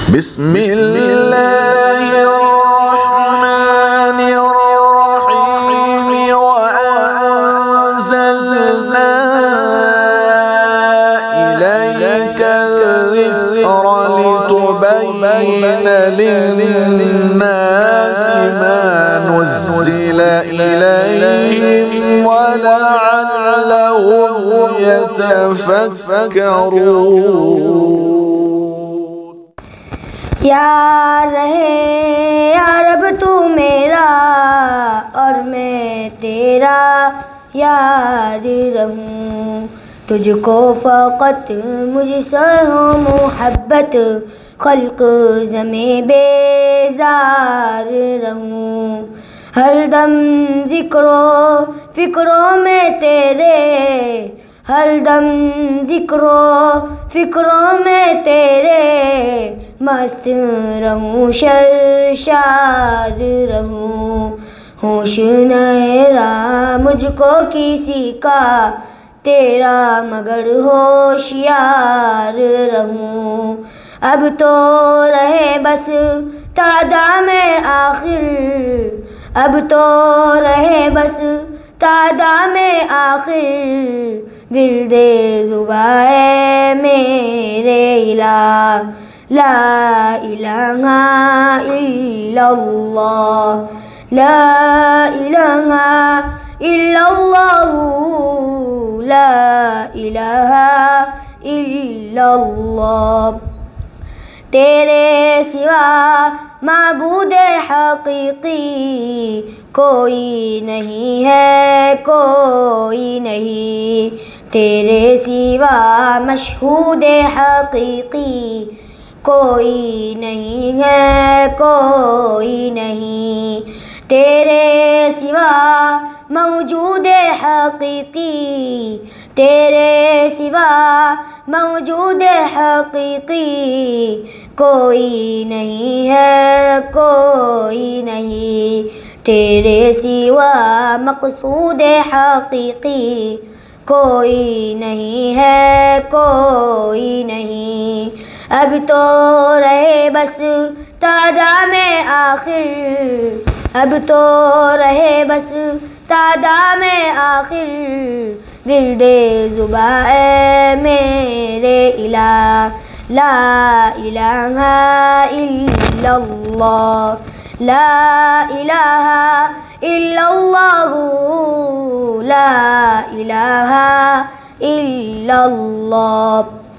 बिस्मिल्लाहिर्रहमानिर्रहीम वअंज़लना इलैका ज़िक्रा लितुबय्यिना लिन्नासि मा नुज़्ज़िला इलैहिम वलअल्लहुम यतफक्करून। यार रहे यार अब तू मेरा और मैं तेरा यार रहूं, तुझको फ़क़त मुझसे हो मोहब्बत, खल्क़ ज़मे बेज़ार रहूं। हरदम ज़िक्रो फ़िक्रों में तेरे, हरदम ज़िक्रो फ़िक्रों में तेरे, मस्त रहूं शर्शार रहूं। होश नहरा मुझको किसी का तेरा मगर होशियार रहूं। अब तो रहे बस तादा में आखिर, अब तो रहे बस तादा में आखिर, विल्दे ज़ुबाए मेरे इलाह, ला इलाहा इल्लल्लाह, ला इलाहा इल्लल्लाह, ला इलाहा इल्लल्लाह। तेरे सिवा माबूदे हक़ीक़ी कोई नहीं है, कोई नहीं। तेरे सिवा मशहूदे हक़ीक़ी कोई नहीं है, कोई नहीं। तेरे सिवा मौजूदे हक़ीक़ी, तेरे सिवा मौजूदे हक़ीक़ी कोई नहीं है, कोई नहीं। तेरे सिवा मक़सूदे हक़ीक़ी कोई नहीं है, कोई नहीं। अब तो रहे बस तादा में आखिर, अब तो रहे बस तादा में आखिर, विल्दे ज़ुबाए मेरे इलाह, ला इलाहा इल्लल्लाह, ला इलाहा इल्लल्लाह, ला इलाहा इल्लल्लाह।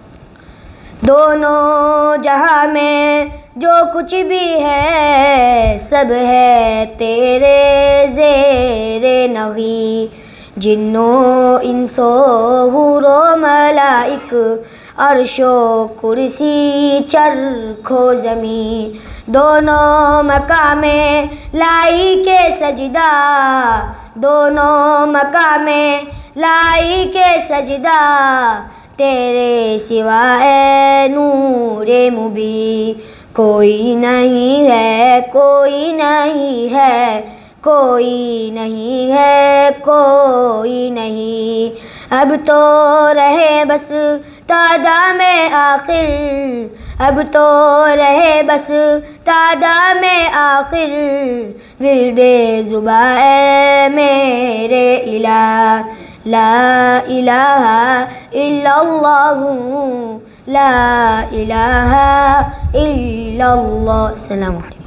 दोनों जहां में जो कुछ भी है, सब है तेरे ज़ेरे नग़ी। जिन्नो इंसो हुरो मलाइक, अर्शो कुर्सी चरखो ज़मी, दोनों मकामे लाई के सजदा, दोनों मकामे लाई के सजदा। तेरे सिवाए नूरे मुबी कोई नहीं है, कोई नहीं है, कोई नहीं है, कोई नहीं। अब तो रहे बस तादा में आखिर, अब तो रहे बस तादा में आखिर, विल्दे ज़ुबाए मेरे इलाह, ला इलाहा इल्लल्लाह, ला इलाहा इल्लल्लाह। अस्सलामु अलैकुम।